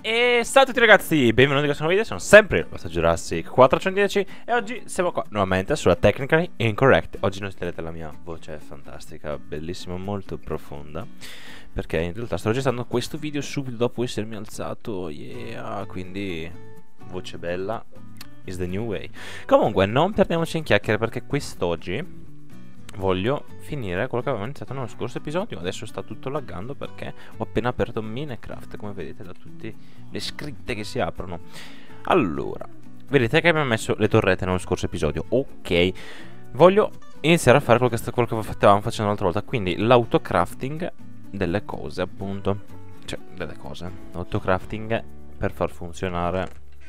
E ciao a tutti ragazzi, benvenuti in questo nuovo video, sono sempre il vostro Jurassic 410 e oggi siamo qua nuovamente sulla Technically Incorrect. Oggi non sentirete la mia voce fantastica, bellissima, molto profonda, perché in realtà sto registrando questo video subito dopo essermi alzato, yeah, quindi voce bella is the new way. Comunque non perdiamoci in chiacchiere perché quest'oggi voglio finire quello che avevo iniziato nello scorso episodio. Adesso sta tutto laggando perché ho appena aperto Minecraft, come vedete da tutte le scritte che si aprono. Allora, vedete che abbiamo messo le torrette nello scorso episodio. Ok, voglio iniziare a fare quello che stavamo facendo l'altra volta, quindi l'autocrafting delle cose, appunto. Cioè, delle cose. L'autocrafting per far funzionare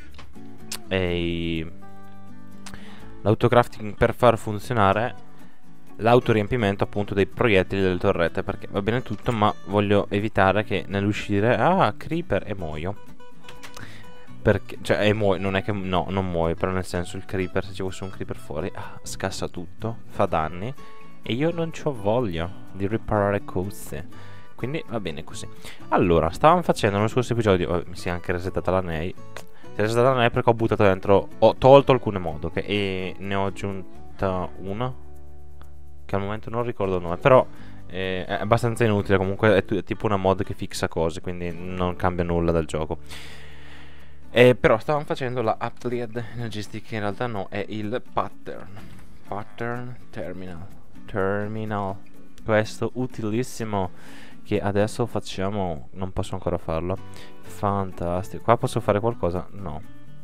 l'autocrafting per far funzionare l'autoriempimento appunto dei proiettili delle torrette, perché va bene tutto ma voglio evitare che nell'uscire creeper e muoio, perché cioè non è che no, non muoio, però nel senso il creeper, se ci fosse un creeper fuori scassa tutto, fa danni e io non c'ho voglia di riparare cose, quindi va bene così. Allora, stavamo facendo nello scorso episodio, mi si è anche resettata la nail. Si è resettata la nail perché ho buttato dentro, ho tolto alcune mod, ok, e ne ho aggiunta una che al momento non ricordo il nome, però è abbastanza inutile, comunque è tipo una mod che fixa cose, quindi non cambia nulla dal gioco. Però stavamo facendo la Applied Logistic, che in realtà no, è il Pattern Terminal, questo utilissimo che adesso facciamo, non posso ancora farlo, fantastico. Qua posso fare qualcosa? No.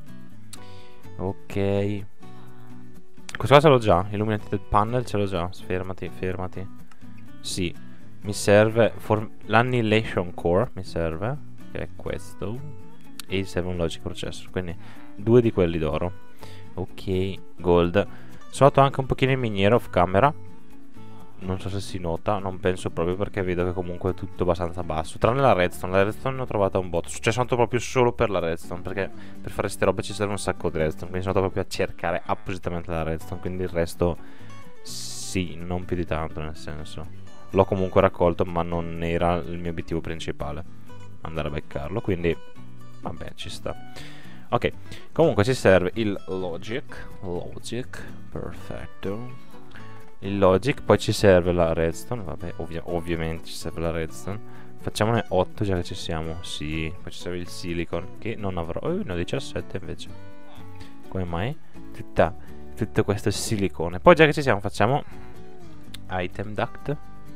Ok, questo ce l'ho già, Illuminated Panel ce l'ho già. Fermati, fermati. Sì, mi serve l'Annihilation Core, mi serve, che è questo, e serve un Logic Processor, quindi due di quelli d'oro. Ok, gold. Sono andato anche un pochino in miniera off camera, non so se si nota, non penso proprio, perché vedo che comunque è tutto abbastanza basso, tranne la redstone ne ho trovata un botto, cioè sono andato proprio solo per la redstone, perché per fare queste robe ci serve un sacco di redstone, quindi sono andato proprio a cercare appositamente la redstone, quindi il resto sì, non più di tanto, nel senso l'ho comunque raccolto, ma non era il mio obiettivo principale andare a beccarlo, quindi vabbè, ci sta. Ok, comunque ci serve il logic, perfetto, il logic, poi ci serve la redstone, vabbè, ovviamente ci serve la redstone. Facciamone 8 già che ci siamo. Sì, poi ci serve il silicon, che non avrò. Ne ho 17 invece. Come mai? Tutto questo silicone. Poi già che ci siamo facciamo item duct.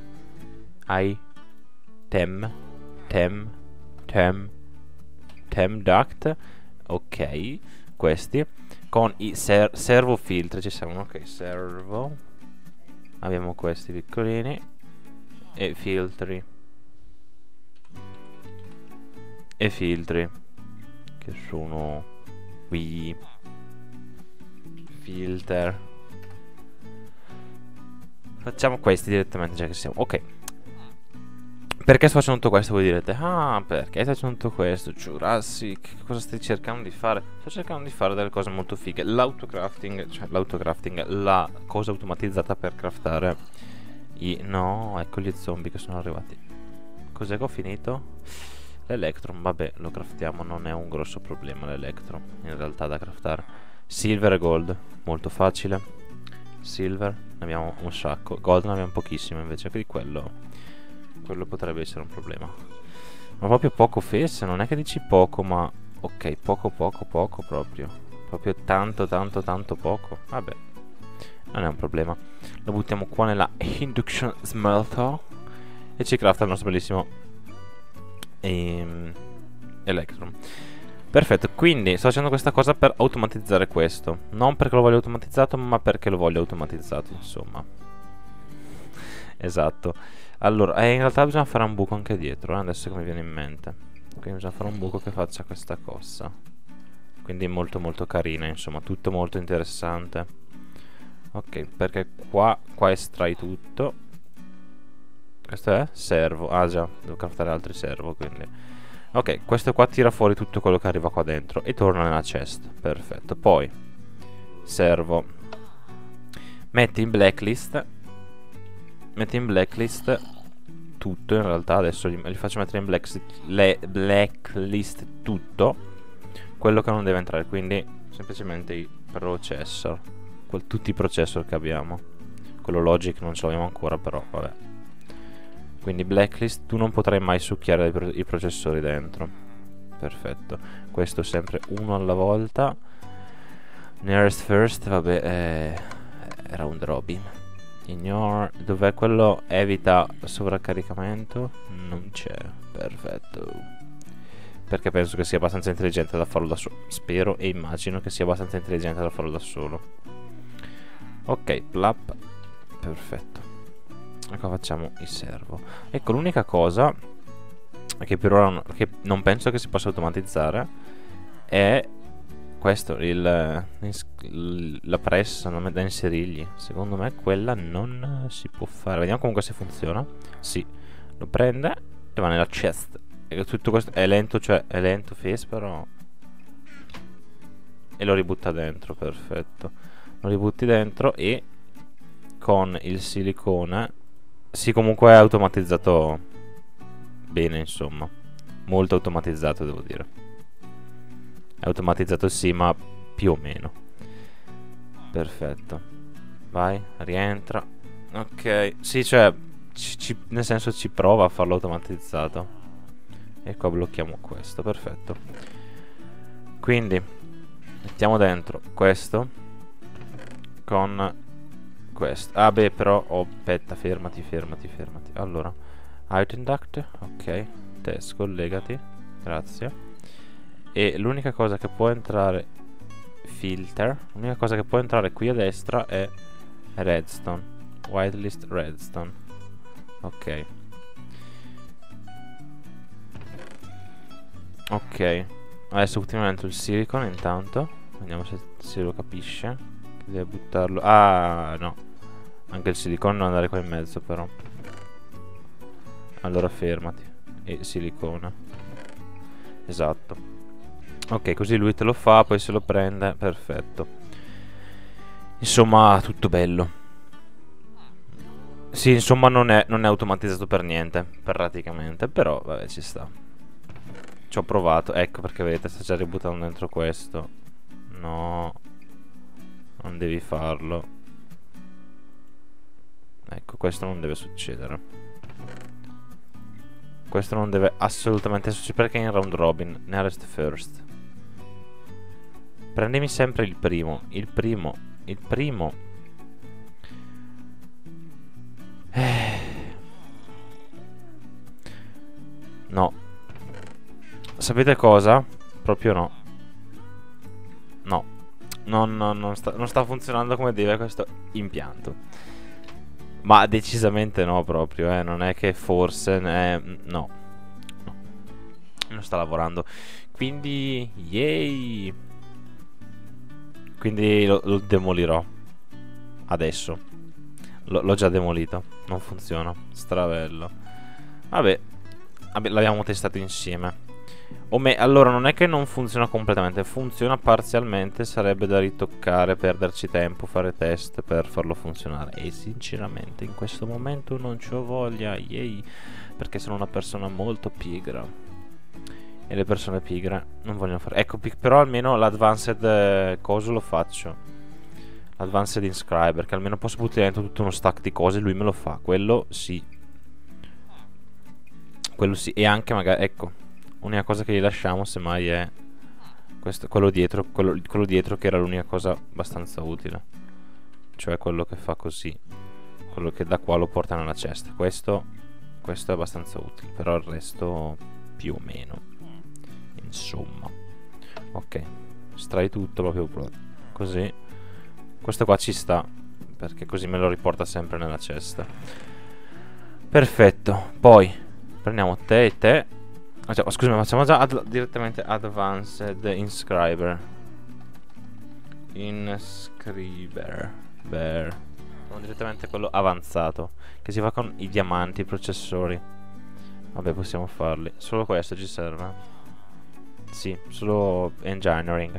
Tem duct. Ok, questi con i servo filtri ci servono. Ok, servo. Abbiamo questi piccolini e filtri che sono qui, filter. Facciamo questi direttamente già che siamo. Ok, perché sto facendo tutto questo? Voi direte, perché stai facendo tutto questo, Jurassic? Cosa stai cercando di fare? Sto cercando di fare delle cose molto fighe. L'autocrafting, la cosa automatizzata per craftare no, ecco gli zombie che sono arrivati. Cos'è che ho finito? L'Electrum, vabbè, lo craftiamo, non è un grosso problema l'Electrum, in realtà, da craftare. Silver e gold, molto facile. Silver, ne abbiamo un sacco. Gold ne abbiamo pochissimo invece, quindi quello potrebbe essere un problema. Ma proprio poco, Fess, non è che dici poco, ma ok, poco proprio. Proprio tanto poco. Vabbè, non è un problema. Lo buttiamo qua nella Induction Smelter e ci crafta il nostro bellissimo Electrum. Perfetto, quindi sto facendo questa cosa per automatizzare questo. Non perché lo voglio automatizzato, ma perché lo voglio automatizzato, insomma. Esatto. Allora, in realtà bisogna fare un buco anche dietro, adesso che mi viene in mente. Quindi bisogna fare un buco che faccia questa cosa. Quindi molto carina, insomma, tutto molto interessante. Ok, perché qua estrai tutto. Questo è servo. Ah già, devo craftare altri servo, quindi ok, questo qua tira fuori tutto quello che arriva qua dentro e torna nella chest. Perfetto, poi servo. Metti in blacklist tutto in realtà. Adesso li faccio mettere in blacklist tutto quello che non deve entrare, quindi semplicemente i processor, tutti i processor che abbiamo. Quello Logic non ce l'abbiamo ancora, però vabbè. Quindi blacklist, tu non potrai mai succhiare i processori dentro. Perfetto. Questo sempre uno alla volta. Nearest first, vabbè, round robin. Ignore, dov'è quello? Evita sovraccaricamento. Non c'è, perfetto. Perché penso che sia abbastanza intelligente da farlo da solo. Spero e immagino che sia abbastanza intelligente da farlo da solo. Ok, plap. Perfetto. Ecco, facciamo il servo. Ecco, l'unica cosa che per ora che non penso che si possa automatizzare è questo, la press da inserirgli. Secondo me quella non si può fare. Vediamo comunque se funziona. Sì, lo prende e va nella chest. E tutto questo è lento, cioè è lento face, però. E lo ributta dentro, perfetto. Lo ributti dentro e con il silicone. Sì, comunque è automatizzato bene, insomma. Molto automatizzato, devo dire. È automatizzato sì, ma più o meno. Perfetto. Vai, rientra. Ok, sì, cioè nel senso ci prova a farlo automatizzato. E qua blocchiamo questo, perfetto. Quindi mettiamo dentro questo con questo. Ah beh, però aspetta, fermati. Allora, item duct, ok. Test, collegati. Grazie. E l'unica cosa che può entrare, filter, l'unica cosa che può entrare qui a destra è redstone, whitelist redstone. Ok. Ok, adesso ultimamente il silicon intanto. Vediamo se lo capisce, che deve buttarlo. Ah no, anche il silicone non andare qua in mezzo però. Allora fermati. E silicone. Esatto. Ok, così lui te lo fa, poi se lo prende, perfetto. Insomma, tutto bello. Sì, insomma, non è automatizzato per niente, praticamente. Però, vabbè, ci sta. Ci ho provato, ecco perché vedete, sta già ributtando dentro questo. No, non devi farlo. Ecco, questo non deve succedere. Questo non deve assolutamente succedere, perché è in round robin, nearest first. Prendimi sempre il primo. No. Sapete cosa? Proprio no. No. Non sta funzionando come deve questo impianto. Ma decisamente no proprio, non è che forse no. Non sta lavorando. Quindi yay. Quindi lo demolirò. Adesso l'ho già demolito. Non funziona. Stravello. Vabbè, l'abbiamo testato insieme. Allora non è che non funziona completamente, funziona parzialmente. Sarebbe da ritoccare, perderci tempo, fare test per farlo funzionare. E sinceramente in questo momento non c'ho voglia, yay, perché sono una persona molto pigra. E le persone pigre non vogliono fare. Ecco, però almeno l'advanced coso lo faccio. L'advanced inscriber, che almeno posso buttare dentro tutto uno stack di cose. Lui me lo fa, quello sì. Quello sì. E anche magari, ecco, l'unica cosa che gli lasciamo semmai è questo, quello dietro che era l'unica cosa abbastanza utile. Cioè quello che fa così, quello che da qua lo porta nella cesta. Questo è abbastanza utile, però il resto più o meno. Insomma. Ok, strai tutto proprio così. Questo qua ci sta, perché così me lo riporta sempre nella cesta. Perfetto. Poi prendiamo te e te. Scusami, facciamo già direttamente advanced inscriber. Facciamo direttamente quello avanzato, che si fa con i diamanti, i processori. Vabbè, possiamo farli. Solo questo ci serve. Sì, solo engineering.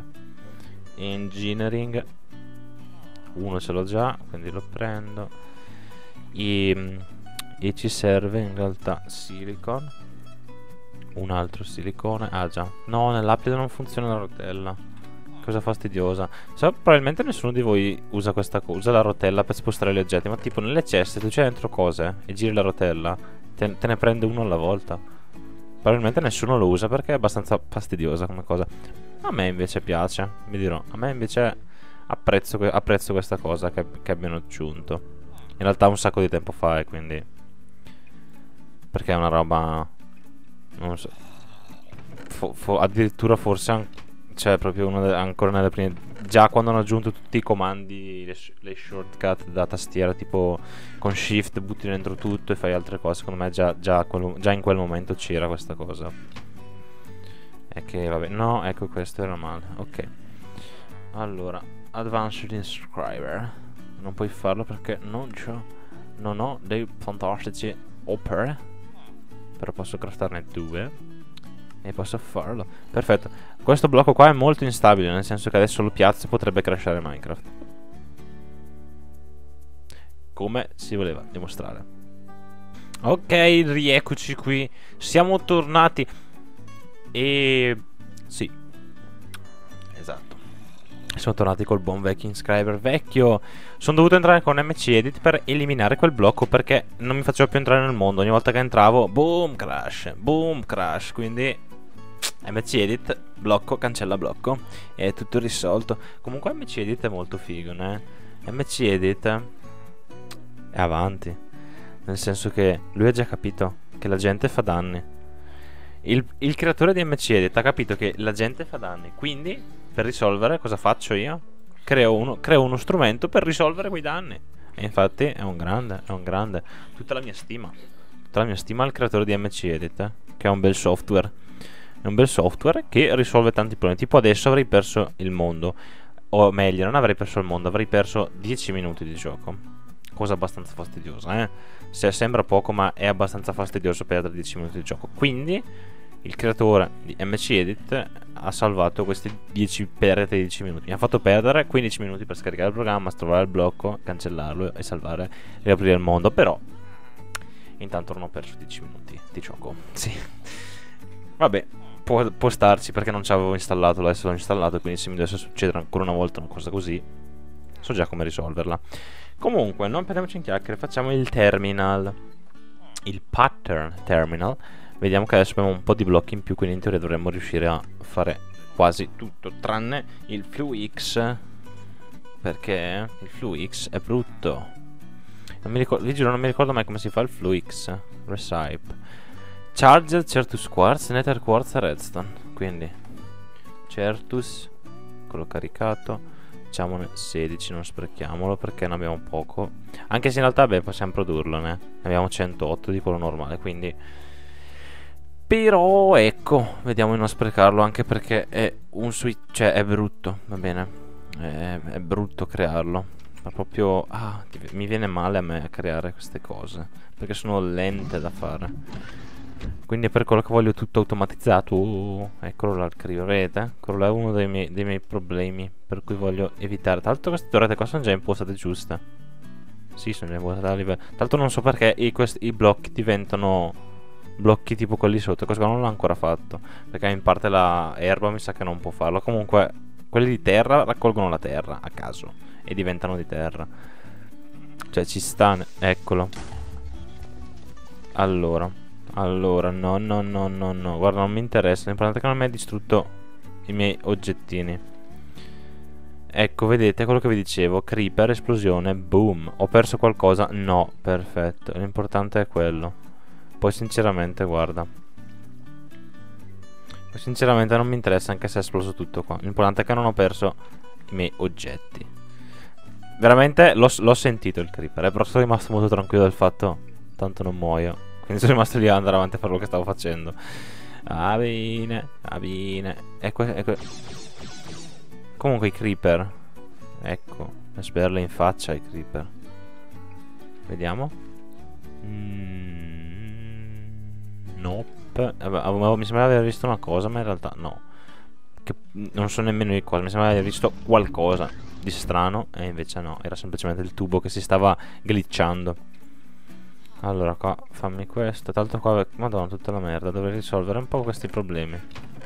Uno ce l'ho già, quindi lo prendo. E ci serve in realtà silicon. Un altro silicone. Ah già. No, nell'apide non funziona la rotella. Cosa fastidiosa. Probabilmente nessuno di voi usa questa cosa. Usa la rotella per spostare gli oggetti. Ma tipo nelle ceste tu c'hai dentro cose e giri la rotella, te ne prende uno alla volta. Probabilmente nessuno lo usa perché è abbastanza fastidiosa come cosa. A me invece piace, vi dirò. A me invece apprezzo questa cosa che abbiano aggiunto. In realtà un sacco di tempo fa, e quindi... Perché è una roba... Non so. Addirittura forse... Cioè proprio ancora nelle prime... Già quando hanno aggiunto tutti i comandi, le shortcut da tastiera, tipo con shift butti dentro tutto e fai altre cose. Secondo me già in quel momento c'era questa cosa. E che vabbè. No, ecco, questo era male. Ok. Allora, Advanced Inscriber. Non puoi farlo perché non ho dei fantastici opere. Però posso craftarne 2 e posso farlo. Perfetto. Questo blocco qua è molto instabile, nel senso che adesso lo piazzo e potrebbe crashare Minecraft, come si voleva dimostrare. Ok, rieccoci qui. Siamo tornati. E... sì, esatto. Siamo tornati col buon vecchio Inscriber vecchio. Sono dovuto entrare con MC Edit per eliminare quel blocco, perché non mi faceva più entrare nel mondo. Ogni volta che entravo, boom, crash, boom, crash. Quindi MC Edit, blocco, cancella blocco, e è tutto risolto. Comunque MC Edit è molto figo, né? MC Edit è avanti, nel senso che lui ha già capito che la gente fa danni. Il creatore di MC Edit ha capito che la gente fa danni, quindi per risolvere cosa faccio io? Creo uno strumento per risolvere quei danni. E infatti è un grande, tutta la mia stima al creatore di MC Edit, che è un bel software. È un bel software che risolve tanti problemi. Tipo adesso avrei perso il mondo, o meglio, non avrei perso il mondo, avrei perso 10 minuti di gioco. Cosa abbastanza fastidiosa, Se sembra poco, ma è abbastanza fastidioso perdere 10 minuti di gioco. Quindi il creatore di MC Edit ha salvato questi 10 perdite di 10 minuti. Mi ha fatto perdere 15 minuti per scaricare il programma, trovare il blocco, cancellarlo e salvare e riaprire il mondo. Però intanto non ho perso 10 minuti di gioco. Sì. Vabbè, può starci, perché non ci avevo installato, adesso l'ho installato, quindi se mi dovesse succedere ancora una volta una cosa così, so già come risolverla. Comunque, non perdiamoci in chiacchiere, facciamo il terminal, il pattern terminal. Vediamo che adesso abbiamo un po' di blocchi in più, quindi in teoria dovremmo riuscire a fare quasi tutto, tranne il FluX, perché il FluX è brutto. Non mi ricordo, vi giuro, non mi ricordo mai come si fa il FluX. Recipe Charger, Certus Quartz, Nether Quartz e Redstone. Quindi Certus, quello caricato, facciamone 16, non sprechiamolo perché ne abbiamo poco. Anche se in realtà, beh, possiamo produrlo, ne abbiamo 108 di quello normale, quindi... Però, ecco, vediamo di non sprecarlo, anche perché è un switch, cioè è brutto, va bene. È brutto crearlo. Ma proprio... ah, mi viene male a me a creare queste cose, perché sono lente da fare. Quindi è per quello che voglio tutto automatizzato. Eccolo là il creeper, vedete? Quello là è uno dei miei problemi, per cui voglio evitare. Tra l'altro queste torrette qua sono già impostate giuste. Sì, sono già impostate a livello. Tra l'altro non so perché i blocchi diventano blocchi tipo quelli sotto. Questo qua non l'ho ancora fatto, perché in parte la erba mi sa che non può farlo. Comunque quelli di terra raccolgono la terra a caso e diventano di terra. Cioè ci sta, eccolo. Allora, no, guarda, non mi interessa. L'importante è che non mi hai distrutto i miei oggettini. Ecco, vedete quello che vi dicevo. Creeper, esplosione, boom. Ho perso qualcosa? No, perfetto. L'importante è quello. Poi sinceramente, guarda, sinceramente non mi interessa anche se è esploso tutto qua. L'importante è che non ho perso i miei oggetti. Veramente l'ho sentito il creeper, però sono rimasto molto tranquillo del fatto tanto non muoio. Quindi sono rimasto lì ad andare avanti a fare quello che stavo facendo. Va bene, va bene. Comunque i creeper, ecco, per sperle in faccia i creeper. Vediamo. Nope. Mi sembrava di aver visto una cosa, ma in realtà no. Che non so nemmeno di cosa. Mi sembrava di aver visto qualcosa di strano, e invece no, era semplicemente il tubo che si stava glitchando. Allora qua fammi questo. Tanto qua, madonna, tutta la merda. Dovrei risolvere un po' questi problemi.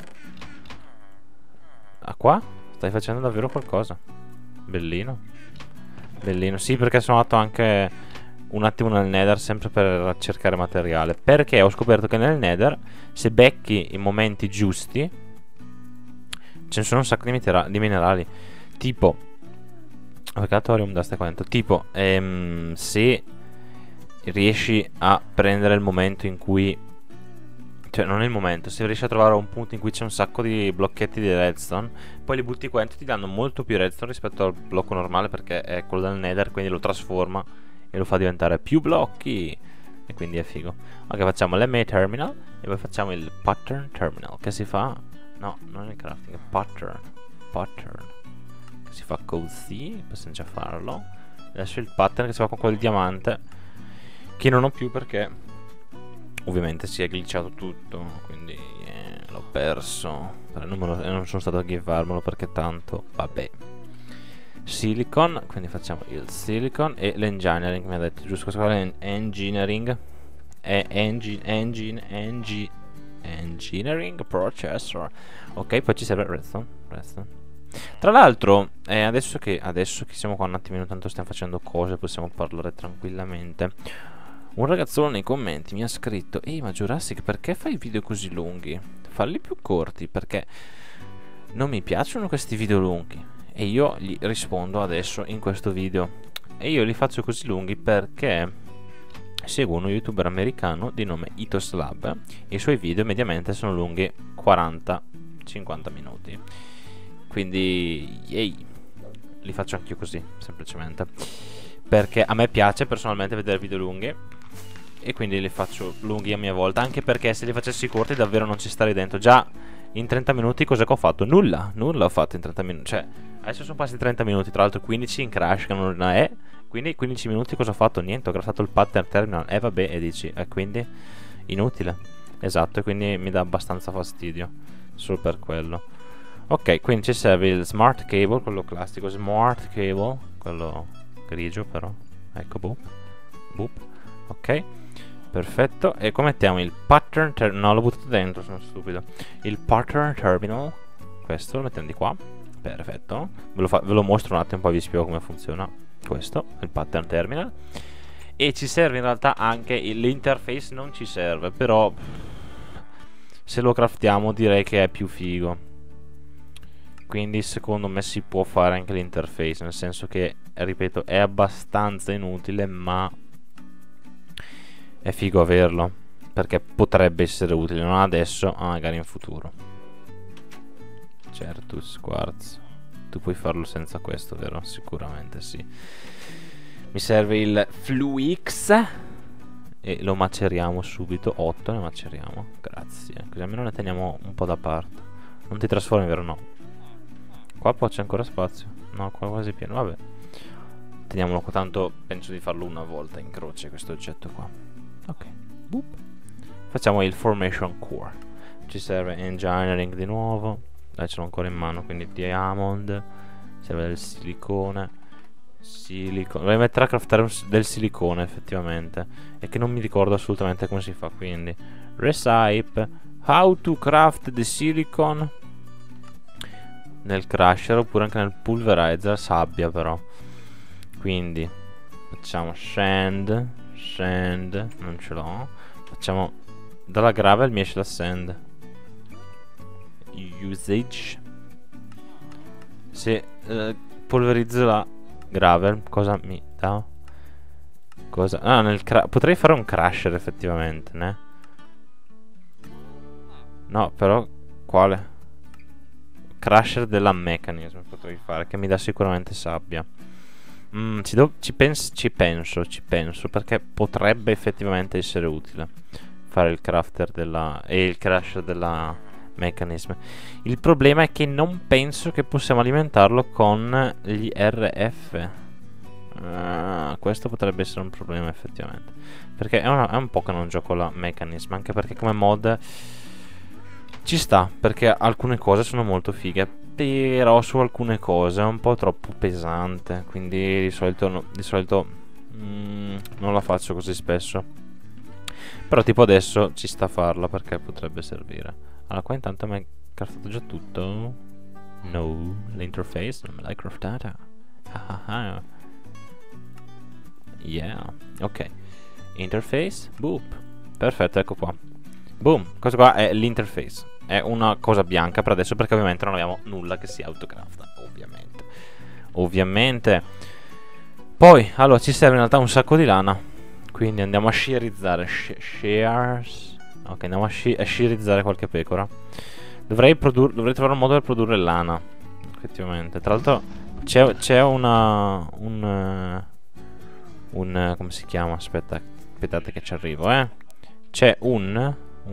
Ah, qua? Stai facendo davvero qualcosa. Bellino. Bellino. Sì, perché sono andato anche un attimo nel Nether sempre per cercare materiale. Perché ho scoperto che nel Nether, se becchi i momenti giusti, ce ne sono un sacco di minerali. Tipo Thorium dust qua dentro. Tipo se riesci a prendere il momento in cui, cioè non il momento, se riesci a trovare un punto in cui c'è un sacco di blocchetti di redstone, poi li butti qua dentro, ti danno molto più redstone rispetto al blocco normale, perché è quello del Nether, quindi lo trasforma e lo fa diventare più blocchi, e quindi è figo. Ok, facciamo l'MA terminal e poi facciamo il pattern terminal, che si fa, no, non è il crafting, è pattern, che si fa così, possiamo già farlo. Adesso il pattern che si fa con quel diamante, che non ho più perché ovviamente si è glitchato tutto, quindi l'ho perso. Non sono stato a givarmelo perché tanto, vabbè. Silicon, quindi facciamo il silicon e l'engineering, mi ha detto, giusto? Questo qua è engineering. Engineering processor. Ok, poi ci serve redstone. Tra l'altro, adesso che siamo qua un attimino, tanto stiamo facendo cose, possiamo parlare tranquillamente. Un ragazzone nei commenti mi ha scritto: ehi, ma Jurassic, perché fai video così lunghi? Falli più corti, perché non mi piacciono questi video lunghi. E io gli rispondo adesso in questo video. E io li faccio così lunghi perché seguo uno youtuber americano di nome Itoslab e i suoi video mediamente sono lunghi 40-50 minuti. Quindi, yay, li faccio anch'io così, semplicemente. Perché a me piace personalmente vedere video lunghi e quindi li faccio lunghi a mia volta. Anche perché se li facessi corti davvero non ci starei dentro. Già in 30 minuti cosa che ho fatto? Nulla ho fatto in 30 minuti. Cioè, adesso sono passati 30 minuti, tra l'altro 15 in crash che non è. Quindi 15 minuti cosa ho fatto? Niente, ho craftato il pattern terminal. Vabbè, e dici, quindi inutile. Esatto, e quindi mi dà abbastanza fastidio solo per quello. Ok, quindi ci serve il smart cable, quello classico, smart cable, quello grigio però. Ecco, boop. Ok, perfetto. E come mettiamo il pattern no, l'ho buttato dentro, sono stupido. Il pattern terminal, questo lo mettiamo di qua. Perfetto. Ve lo mostro un attimo, poi vi spiego come funziona. Questo, il pattern terminal. E ci serve in realtà anche l'interface, non ci serve, però se lo craftiamo direi che è più figo. Quindi secondo me si può fare anche l'interface, nel senso che, ripeto, è abbastanza inutile, ma è figo averlo, perché potrebbe essere utile, non adesso, ma magari in futuro. Certus Quartz, tu puoi farlo senza questo, vero? Sicuramente sì. Mi serve il FluX e lo maceriamo subito. 8 ne maceriamo, grazie, così almeno ne teniamo un po' da parte. Non ti trasformi, vero? No. Qua poi c'è ancora spazio. No, qua quasi pieno, vabbè. Teniamolo qua, tanto penso di farlo una volta in croce questo oggetto qua. Ok, boop. Facciamo il formation core. Ci serve engineering di nuovo. Dai, ce l'ho ancora in mano, quindi diamond. Serve del silicone. Dovrei mettere a craftare del silicone effettivamente, e che non mi ricordo assolutamente come si fa. Quindi recipe, how to craft the silicone nel crusher oppure anche nel pulverizer, sabbia però. Quindi facciamo sand, non ce l'ho. Facciamo dalla gravel, mi esce la sand. Usage. Se polverizzo la gravel, cosa mi dà? Cosa? Ah, potrei fare un crusher effettivamente, ne? No, però quale? Crusher della mechanism potrei fare, che mi dà sicuramente sabbia. Ci penso, perché potrebbe effettivamente essere utile fare il crafter della e il crusher della mechanism. Il problema è che non penso che possiamo alimentarlo con gli RF. Questo potrebbe essere un problema effettivamente, perché è un po' che non gioco la mechanism, anche perché come mod ci sta, perché alcune cose sono molto fighe, però su alcune cose è un po' troppo pesante, quindi di solito non la faccio così spesso. Però tipo adesso ci sta a farla perché potrebbe servire. Allora qua intanto mi hai craftato già tutto. No, l'interface non me l'hai craftata. Yeah, ok. Interface, boop. Perfetto, ecco qua. Boom, questo qua è l'interface. È una cosa bianca per adesso perché ovviamente non abbiamo nulla che si autocrafta. Ovviamente. Poi, allora, ci serve in realtà un sacco di lana. Quindi andiamo a shearizzare. Shears. Ok, andiamo a shearizzare qualche pecora. Dovrei trovare un modo per produrre lana. Effettivamente. Tra l'altro c'è una... come si chiama? Aspettate che ci arrivo, C'è una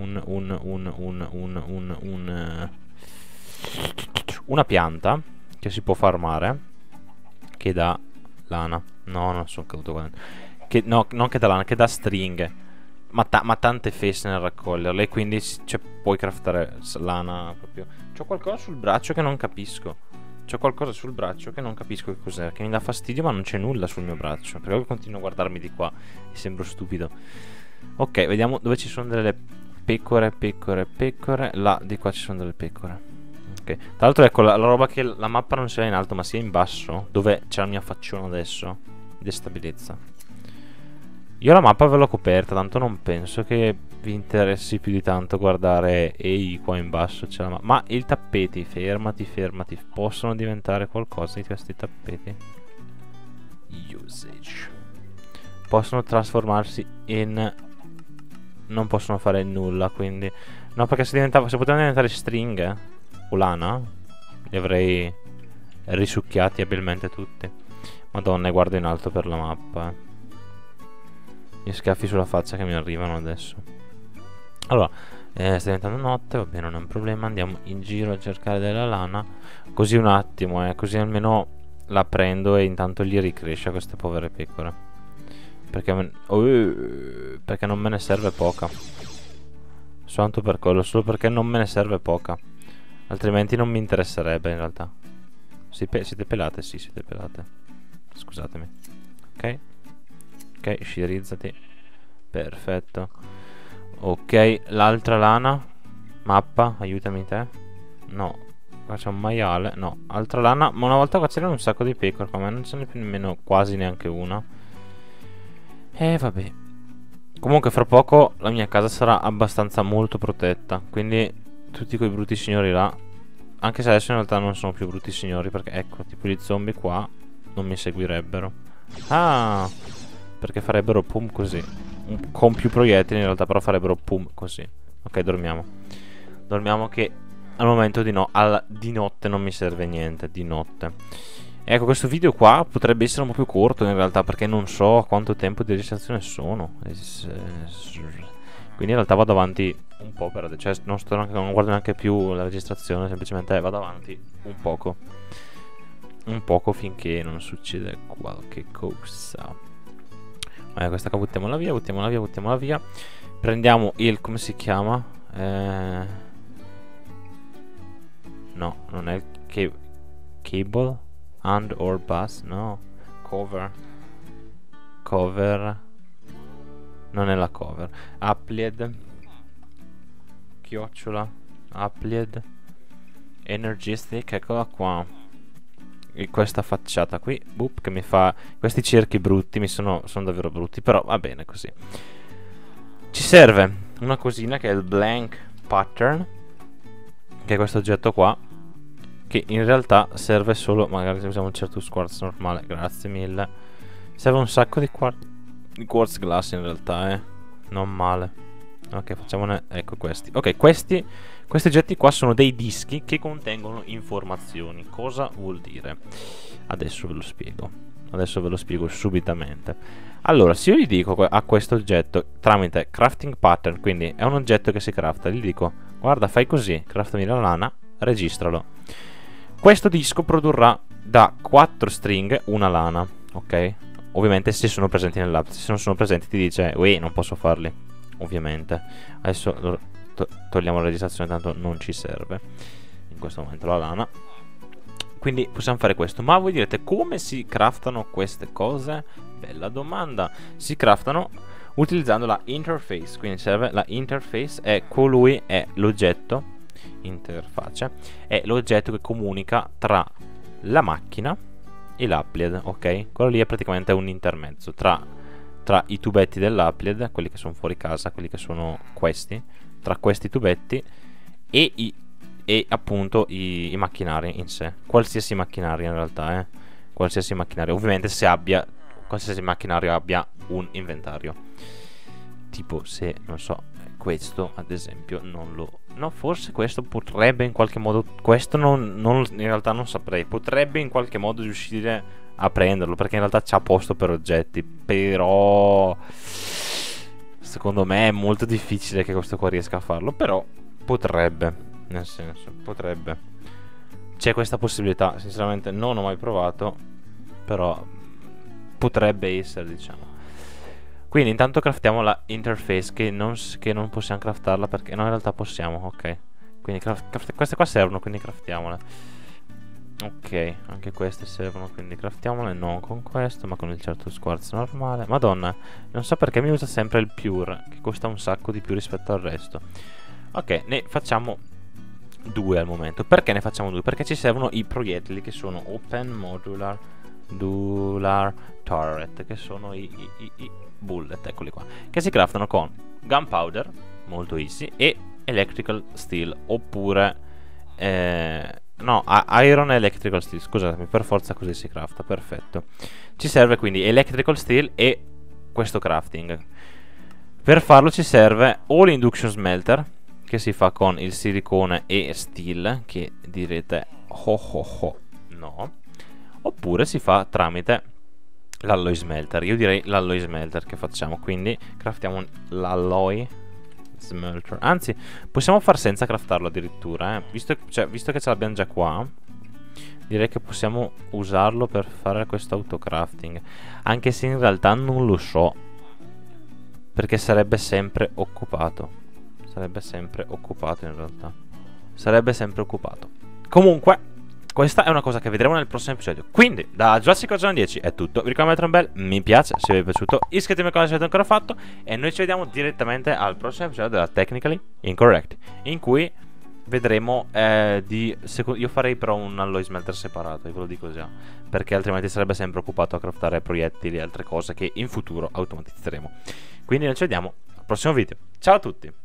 pianta che si può farmare che dà lana. No, non sono caduto qua dentro. No, non che dà lana, che dà stringhe. Ma tante fesse nel raccoglierle. E quindi puoi craftare lana proprio. C'ho qualcosa sul braccio che non capisco. C'ho qualcosa sul braccio che non capisco che cos'è. Che mi dà fastidio, ma non c'è nulla sul mio braccio. Perché continuo a guardarmi di qua e sembro stupido. Ok, vediamo dove ci sono delle pecore. Là, di qua ci sono delle pecore. Ok. Tra l'altro ecco la roba che la mappa non sia in alto ma sia in basso, dove c'è la mia facciona adesso, destabilizza. Io la mappa ve l'ho coperta, tanto non penso che vi interessi più di tanto guardare. Ehi, qua in basso c'è la mappa. Ma i tappeti, fermati. Possono diventare qualcosa di questi tappeti? Usage. Possono trasformarsi in... Non possono fare nulla, quindi... No, perché se potevano diventare stringhe o lana, li avrei risucchiati abilmente tutti. Madonna, guardo in alto per la mappa, Gli schiaffi sulla faccia che mi arrivano adesso. Allora, sta diventando notte, va bene, non è un problema. Andiamo in giro a cercare della lana. Così un attimo, così almeno la prendo e intanto gli ricresce a queste povere pecore. Perché non me ne serve poca. Soltanto per quello, solo perché non me ne serve poca. Altrimenti non mi interesserebbe in realtà. Siete pelate? Sì, siete pelate. Scusatemi. Ok, scierizzati. Perfetto. Ok, l'altra lana. Mappa, aiutami te. No, qua c'è un maiale. No, altra lana. Ma una volta qua c'erano un sacco di pecore. Qua non ce n'è più nemmeno quasi neanche una. Vabbè. Comunque fra poco la mia casa sarà abbastanza molto protetta. Quindi tutti quei brutti signori là, anche se adesso in realtà non sono più brutti signori, perché ecco, tipo gli zombie qua non mi seguirebbero. Ah, perché farebbero pum così. Con più proiettili in realtà, però farebbero pum così. Ok, dormiamo. Dormiamo che al momento di notte non mi serve niente. Di notte. Ecco, questo video qua potrebbe essere un po' più corto in realtà, perché non so quanto tempo di registrazione sono. Quindi in realtà vado avanti un po' per adesso. Cioè non guardo neanche più la registrazione, semplicemente vado avanti un poco. Un poco finché non succede qualche cosa. Questa qua buttiamola via. Prendiamo il... come si chiama? No, non è il cable and or bus, no. Cover. Non è la cover. Applied. Chiocciola. Applied. Energy stick, eccola qua. E questa facciata qui, boop, che mi fa... Questi cerchi brutti, sono davvero brutti, però va bene così. Ci serve una cosina che è il blank pattern, che è questo oggetto qua, che in realtà serve solo... Magari se usiamo un certo quartz normale, grazie mille. Serve un sacco di quartz glass in realtà, non male. Ok, facciamone, ecco questi. Ok, questi oggetti qua sono dei dischi che contengono informazioni. Cosa vuol dire? Adesso ve lo spiego subitamente. Allora, se io gli dico a questo oggetto tramite crafting pattern, quindi è un oggetto che si crafta, gli dico guarda, fai così, craftami la lana, registralo. Questo disco produrrà da 4 stringhe una lana, ok? Ovviamente se sono presenti nell'app. Se non sono presenti ti dice uè, non posso farli, ovviamente. Adesso togliamo la registrazione, tanto non ci serve in questo momento la lana. Quindi possiamo fare questo. Ma voi direte come si craftano queste cose? Bella domanda. Si craftano utilizzando la interface. Quindi serve la interface, è colui, è l'oggetto, interfaccia, è l'oggetto che comunica tra la macchina e l'Applied, ok? Quello lì è praticamente un intermezzo tra i tubetti dell'Applied, quelli che sono fuori casa, quelli che sono questi, tra questi tubetti e appunto i macchinari in sé, qualsiasi macchinario in realtà, qualsiasi macchinario, ovviamente qualsiasi macchinario abbia un inventario. Tipo se, non so, questo ad esempio non lo... No, forse questo potrebbe in qualche modo... Questo in realtà non saprei. Potrebbe in qualche modo riuscire a prenderlo, perché in realtà c'ha posto per oggetti. Però secondo me è molto difficile che questo qua riesca a farlo. Però potrebbe. Nel senso, potrebbe. C'è questa possibilità. Sinceramente non ho mai provato, però potrebbe essere, diciamo. Quindi intanto craftiamo la interface, che non possiamo craftarla perché no, in realtà possiamo, ok. Quindi queste qua servono, quindi craftiamole. Ok, anche queste servono, quindi craftiamole. Non con questo, ma con il certo squarzo normale. Madonna, non so perché mi usa sempre il pure, che costa un sacco di più rispetto al resto. Ok, ne facciamo 2 al momento. Perché ne facciamo 2? Perché ci servono i proiettili, che sono Open Modular Dular Turret, che sono i bullet, eccoli qua, che si craftano con gunpowder, molto easy, e electrical steel, oppure no, iron e electrical steel, scusatemi, per forza così si crafta, perfetto. Ci serve quindi electrical steel e questo crafting. Per farlo ci serve o l'induction smelter, che si fa con il silicone e steel, che direte no, oppure si fa tramite l'alloy smelter. Io direi l'alloy smelter che facciamo, quindi craftiamo l'alloy smelter. Anzi, possiamo far senza craftarlo addirittura, visto che ce l'abbiamo già qua, direi che possiamo usarlo per fare questo autocrafting, anche se in realtà non lo so, perché sarebbe sempre occupato. Sarebbe sempre occupato in realtà. Sarebbe sempre occupato. Comunque questa è una cosa che vedremo nel prossimo episodio. Quindi, da Jurassic World 10 è tutto. Vi ricordo di mettere un bel mi piace se vi è piaciuto. Iscrivetevi al canale se non avete ancora fatto. E noi ci vediamo direttamente al prossimo episodio della Technically Incorrect, in cui vedremo io farei però un alloy smelter separato, ve lo dico già, perché altrimenti sarebbe sempre occupato a craftare proiettili e altre cose che in futuro automatizzeremo. Quindi noi ci vediamo al prossimo video. Ciao a tutti!